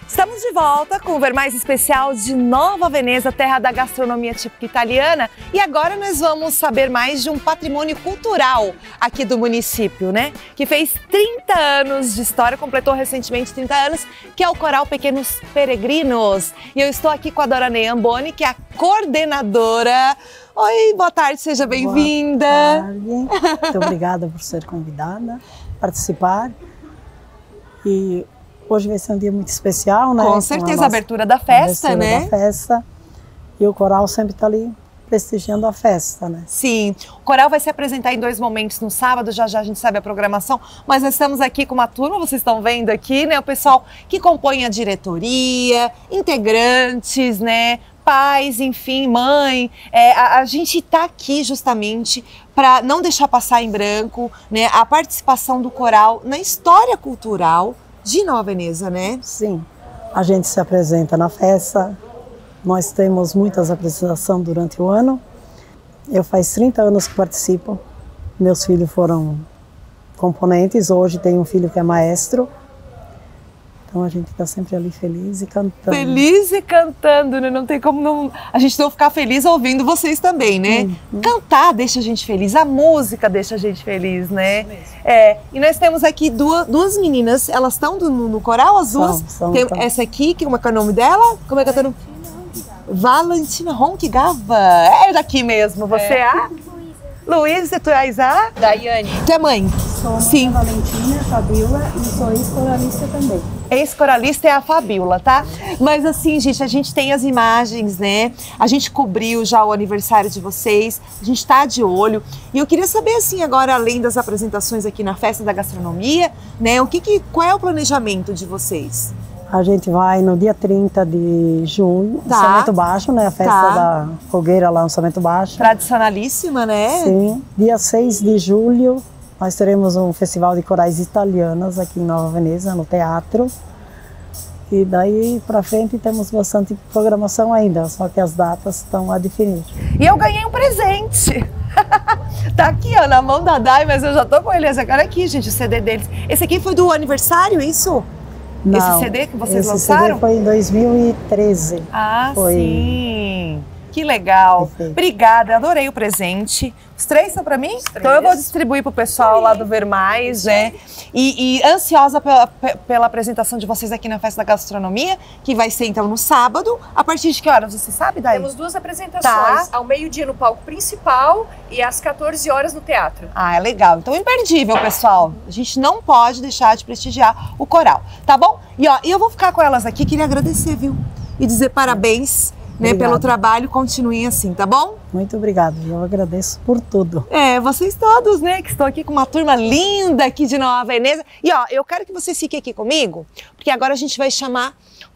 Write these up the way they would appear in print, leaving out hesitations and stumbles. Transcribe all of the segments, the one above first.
Estamos de volta com o Ver Mais especial de Nova Veneza, terra da gastronomia típica italiana. E agora nós vamos saber mais de um patrimônio cultural aqui do município, né? Que fez 30 anos de história, completou recentemente 30 anos, que é o Coral Pequenos Peregrinos. E eu estou aqui com a Dora Ney Amboni, que é a coordenadora. Oi, boa tarde, seja bem-vinda. Boa tarde, muito obrigada por ser convidada, participar. E hoje vai ser um dia muito especial, né? Com certeza, a abertura da festa, né? Da festa. E o coral sempre está ali prestigiando a festa, né? Sim, o coral vai se apresentar em 2 momentos no sábado, já já a gente sabe a programação, mas nós estamos aqui com uma turma, vocês estão vendo aqui, né? O pessoal que compõe a diretoria, integrantes, né? Pais, enfim, mãe, a gente está aqui justamente para não deixar passar em branco, né, a participação do coral na história cultural de Nova Veneza, né? Sim, a gente se apresenta na festa, nós temos muitas apresentações durante o ano. Eu faz 30 anos que participo, meus filhos foram componentes, hoje tenho um filho que é maestro. Então a gente está sempre ali feliz e cantando. Feliz e cantando, né? Não tem como a gente não ficar feliz ouvindo vocês também, né? Cantar deixa a gente feliz, a música deixa a gente feliz, né? E nós temos aqui duas meninas, elas estão no coral, as duas? Tem essa aqui, como é que é o nome dela? Como é que é o nome? Valentina Ronquigava. É daqui mesmo, você é a? Luísa, tu és a? Daiane. Tu é mãe? Sim. A Valentina, a Fabiola e sou ex-coralista também. Ex-coralista é a Fabiola, tá? Mas assim, gente, a gente tem as imagens, né? A gente cobriu já o aniversário de vocês, a gente tá de olho. E eu queria saber, assim, agora, além das apresentações aqui na Festa da Gastronomia, né? Qual é o planejamento de vocês? A gente vai no dia 30 de junho, no Somento Baixo, né? A festa da fogueira lá no Somento Baixo. Tradicionalíssima, né? Sim. Dia 6 de julho, nós teremos um festival de corais italianas aqui em Nova Veneza, no teatro. E daí pra frente temos bastante programação ainda, só que as datas estão a definir. E eu ganhei um presente. Tá aqui, ó, na mão da Dai, mas eu já tô com ele. Esse cara aqui, gente, o CD deles. Esse aqui foi do aniversário, isso? Não, esse CD que vocês lançaram? Esse CD foi em 2013. Ah, sim. Que legal. Perfeito. Obrigada, adorei o presente. Os 3 são para mim? Então eu vou distribuir pro pessoal lá do Ver Mais, né? E ansiosa pela apresentação de vocês aqui na Festa da Gastronomia, que vai ser então no sábado. A partir de que horas, você sabe, Dai? Temos 2 apresentações, ao meio-dia no palco principal e às 14 horas no teatro. Ah, é legal. Então imperdível, pessoal. A gente não pode deixar de prestigiar o coral, tá bom? E ó, eu vou ficar com elas aqui, queria agradecer, viu? E dizer parabéns. Né, pelo trabalho, continuem assim, tá bom? Muito obrigada, eu agradeço por tudo. Vocês todos, né, que estão aqui com uma turma linda aqui de Nova Veneza. E ó, eu quero que vocês fiquem aqui comigo, porque agora a gente vai chamar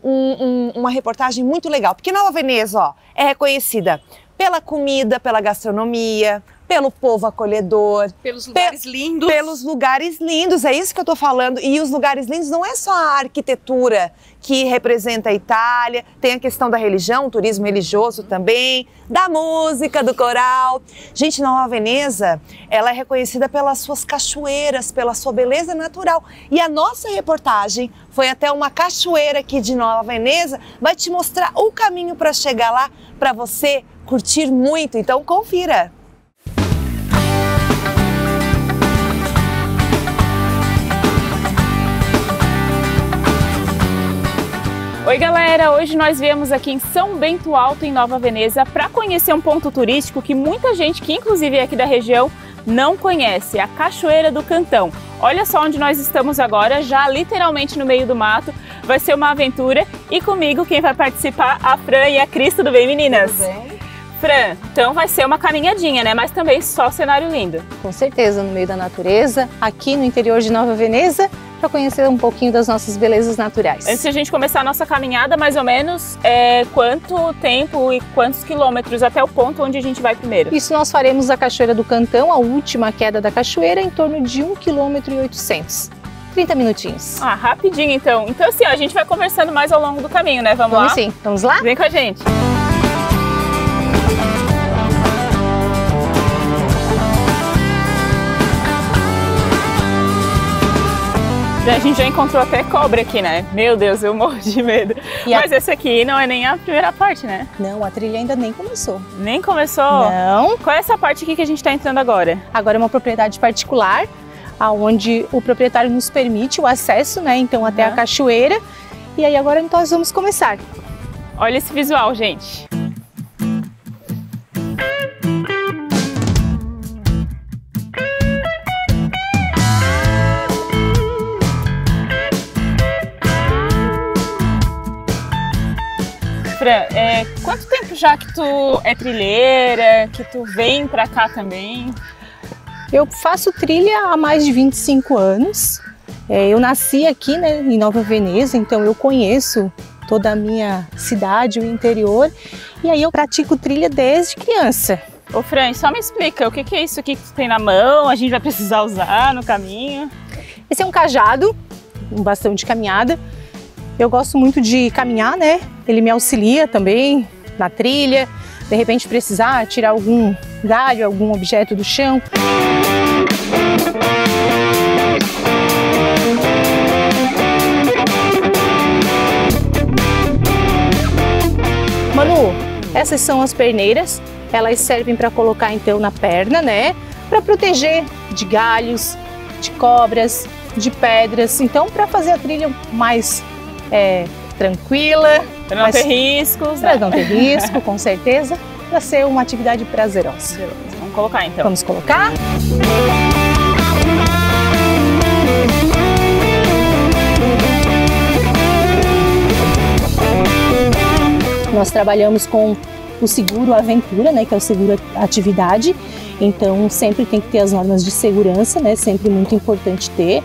uma reportagem muito legal. Porque Nova Veneza, ó, é reconhecida pela comida, pela gastronomia, pelo povo acolhedor. Pelos lugares lindos. Pelos lugares lindos, é isso que eu tô falando. E os lugares lindos não é só a arquitetura que representa a Itália, tem a questão da religião, o turismo religioso também, da música, do coral. Gente, Nova Veneza, ela é reconhecida pelas suas cachoeiras, pela sua beleza natural. E a nossa reportagem foi até uma cachoeira aqui de Nova Veneza, vai te mostrar o caminho para chegar lá, para você curtir muito. Então confira! Oi galera, hoje nós viemos aqui em São Bento Alto, em Nova Veneza, para conhecer um ponto turístico que muita gente, que inclusive é aqui da região, não conhece, a Cachoeira do Cantão. Olha só onde nós estamos agora, já literalmente no meio do mato, vai ser uma aventura e comigo quem vai participar, a Fran e a Cris, tudo bem meninas? Tudo bem. Fran, então vai ser uma caminhadinha, né? Mas também só cenário lindo. Com certeza, no meio da natureza, aqui no interior de Nova Veneza, para conhecer um pouquinho das nossas belezas naturais. Antes de a gente começar a nossa caminhada, mais ou menos, quanto tempo e quantos quilômetros até o ponto onde a gente vai primeiro? Isso nós faremos a Cachoeira do Cantão, a última queda da cachoeira, em torno de 1,8 km. 30 minutinhos. Ah, rapidinho então. Então assim, ó, a gente vai conversando mais ao longo do caminho, né? Vamos lá? Vamos sim. Vamos lá? Vem com a gente. A gente já encontrou até cobra aqui, né? Meu Deus, eu morro de medo. Mas esse aqui não é nem a primeira parte, né? Não, a trilha ainda nem começou. Nem começou? Não. Qual é essa parte aqui que a gente está entrando agora? Agora é uma propriedade particular, onde o proprietário nos permite o acesso, né? Então até a cachoeira. E aí agora nós vamos começar. Olha esse visual, gente. Fran, quanto tempo já que tu é trilheira, que tu vem pra cá também? Eu faço trilha há mais de 25 anos. Eu nasci aqui, né, em Nova Veneza, então eu conheço toda a minha cidade, o interior, e aí eu pratico trilha desde criança. Ô Fran, só me explica, o que é isso aqui que tu tem na mão, a gente vai precisar usar no caminho? Esse é um cajado, um bastão de caminhada. Eu gosto muito de caminhar, né? Ele me auxilia também na trilha, de repente precisar tirar algum galho, algum objeto do chão. Manu, essas são as perneiras, elas servem para colocar então na perna, né? Para proteger de galhos, de cobras, de pedras, então para fazer a trilha mais tranquila. Para não ter riscos. Para não ter risco, com certeza, para ser uma atividade prazerosa. Vamos colocar então. Vamos colocar. Nós trabalhamos com o seguro aventura, né, que é o seguro atividade, então sempre tem que ter as normas de segurança, né, sempre muito importante ter.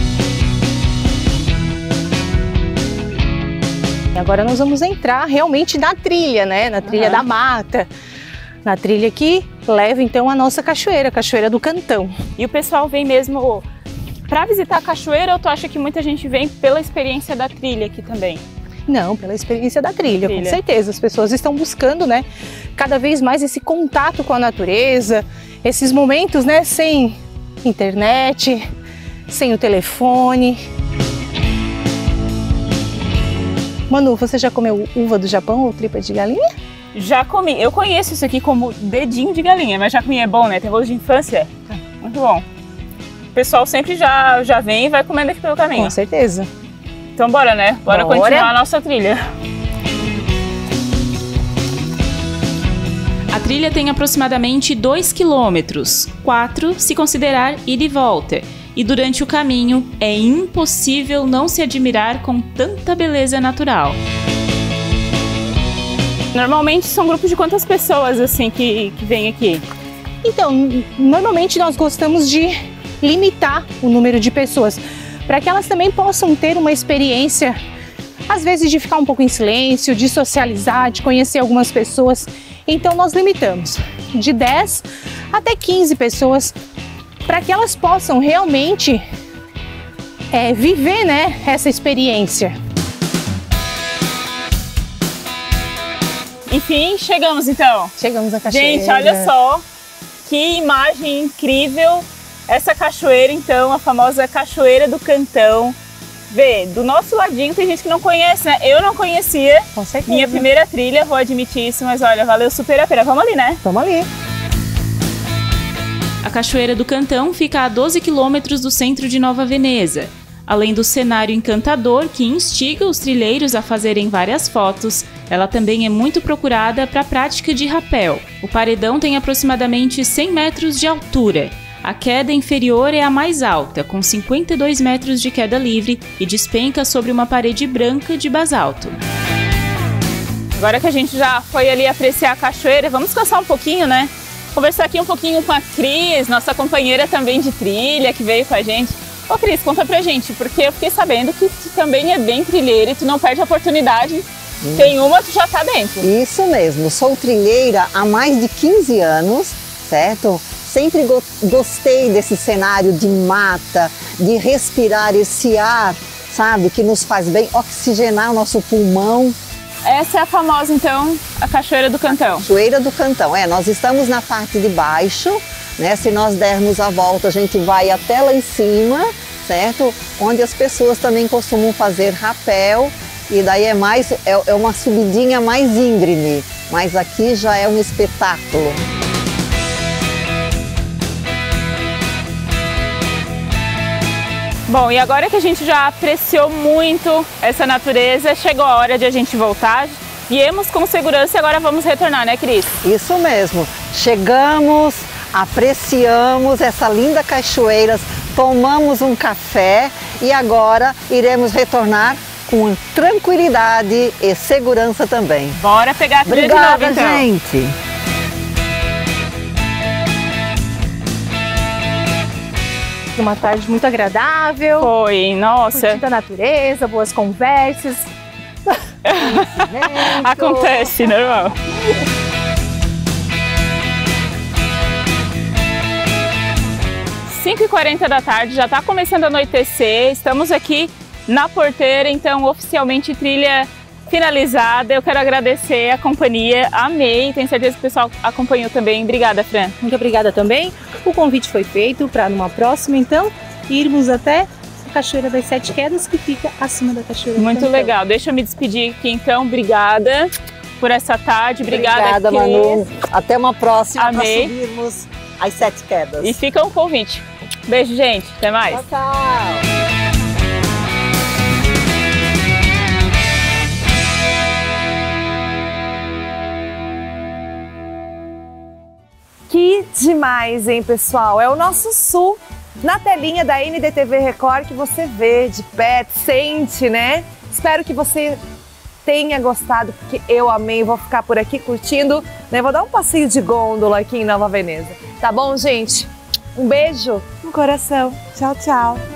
Agora nós vamos entrar realmente na trilha, né, na trilha da mata, na trilha que leva então a nossa cachoeira, a Cachoeira do Cantão. E o pessoal vem mesmo para visitar a cachoeira ou tu acha que muita gente vem pela experiência da trilha aqui também? Não, pela experiência da trilha, com certeza. As pessoas estão buscando, né, cada vez mais esse contato com a natureza, esses momentos, né, sem internet, sem o telefone. Manu, você já comeu uva do Japão ou tripa de galinha? Já comi. Eu conheço isso aqui como dedinho de galinha, mas já comi, é bom, né? Tem gosto de infância. Muito bom. O pessoal sempre já vem e vai comendo aqui pelo caminho. Com certeza. Então bora, né? Bora continuar a nossa trilha. A trilha tem aproximadamente 2 quilômetros, 4 se considerar ida e volta. E durante o caminho é impossível não se admirar com tanta beleza natural. Normalmente são grupos de quantas pessoas assim que vêm aqui? Então, normalmente nós gostamos de limitar o número de pessoas, para que elas também possam ter uma experiência, às vezes de ficar um pouco em silêncio, de socializar, de conhecer algumas pessoas. Então nós limitamos de 10 até 15 pessoas, para que elas possam realmente viver, né, essa experiência. Enfim, chegamos então. Chegamos à cachoeira. Gente, olha só que imagem incrível. Essa cachoeira, então, a famosa Cachoeira do Cantão. Vê, do nosso ladinho tem gente que não conhece, né? Eu não conhecia. Com certeza. Minha primeira trilha, vou admitir isso, mas olha, valeu super a pena. Vamos ali, né? Vamos ali. A Cachoeira do Cantão fica a 12 quilômetros do centro de Nova Veneza. Além do cenário encantador que instiga os trilheiros a fazerem várias fotos, ela também é muito procurada para a prática de rapel. O paredão tem aproximadamente 100 metros de altura. A queda inferior é a mais alta, com 52 metros de queda livre e despenca sobre uma parede branca de basalto. Agora que a gente já foi ali apreciar a cachoeira, vamos descansar um pouquinho, né? Conversar aqui um pouquinho com a Cris, nossa companheira também de trilha, que veio com a gente. Ô Cris, conta pra gente, porque eu fiquei sabendo que tu também é bem trilheira e tu não perde a oportunidade. Tem uma, tu já tá dentro. Isso mesmo, sou trilheira há mais de 15 anos, certo? Sempre gostei desse cenário de mata, de respirar esse ar, sabe, que nos faz bem, oxigenar o nosso pulmão. Essa é a famosa, então, a Cachoeira do Cantão. Cachoeira do Cantão, nós estamos na parte de baixo, né? Se nós dermos a volta, a gente vai até lá em cima certo? Onde as pessoas também costumam fazer rapel, e daí é uma subidinha mais íngreme, mas aqui já é um espetáculo. Bom, e agora que a gente já apreciou muito essa natureza, chegou a hora de a gente voltar. Viemos com segurança e agora vamos retornar, né, Cris? Isso mesmo. Chegamos, apreciamos essa linda cachoeira, tomamos um café e agora iremos retornar com tranquilidade e segurança também. Bora pegar a trilha de novo, então. Gente! Uma tarde muito agradável. Foi, nossa. Curtindo a natureza, boas conversas. Acontece, normal. Cinco e 40 da tarde, já está começando a anoitecer. Estamos aqui na porteira, então oficialmente trilha finalizada. Eu quero agradecer a companhia, amei, tenho certeza que o pessoal acompanhou também. Obrigada, Fran. Muito obrigada também. O convite foi feito para numa próxima, então, irmos até a Cachoeira das Sete Quedas, que fica acima da Cachoeira do Cantão. Muito legal. Deixa eu me despedir aqui, então. Obrigada por essa tarde. Obrigada, Cris. Manu. Até uma próxima para Amei. subirmos as Sete Quedas. E fica um convite. Beijo, gente. Até mais. Tchau, tchau. Que demais, hein, pessoal? É o nosso sul na telinha da NDTV Record que você vê de perto, sente, né? Espero que você tenha gostado, porque eu amei. Vou ficar por aqui curtindo, né? Vou dar um passeio de gôndola aqui em Nova Veneza. Tá bom, gente? Um beijo no coração. Tchau, tchau.